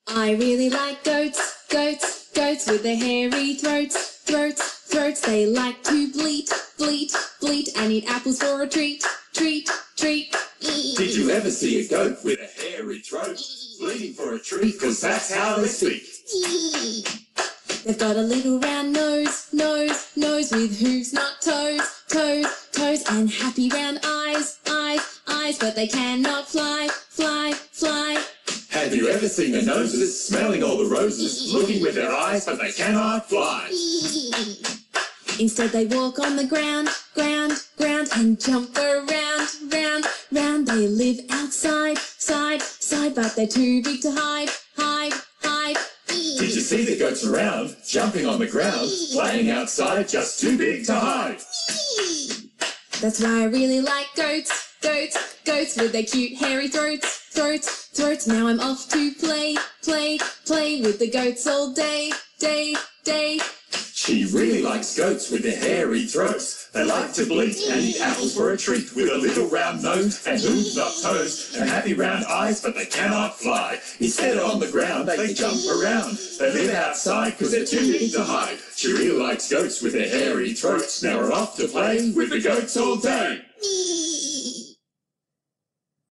I really like goats, goats, goats with their hairy throats, throats, throats. They like to bleat, bleat, bleat and eat apples for a treat, treat, treat. Did you ever see a goat with a hairy throat, bleating for a treat? 'Cause that's how they speak. They've got a little round nose, nose, nose with hooves, not toes, toes, toes, and happy round eyes, eyes, eyes, but they cannot fly, fly, fly. Have you ever seen the noses smelling all the roses, looking with their eyes, but they cannot fly? Instead they walk on the ground, ground, ground, and jump around, round, round. They live outside, side, side, but they're too big to hide, hide, hide. Did you see the goats around, jumping on the ground, playing outside, just too big to hide? That's why I really like goats, goats, goats with their cute hairy throats, throats, throats. Now I'm off to play, play, play with the goats all day, day, day. She really likes goats with their hairy throats. They like to bleat and eat apples for a treat, with a little round nose and hooves, not toes, and happy round eyes, but they cannot fly. Instead on the ground, they jump around. They live outside 'cause they're too big to hide. She really likes goats with their hairy throats. Now we're off to play with the goats all day.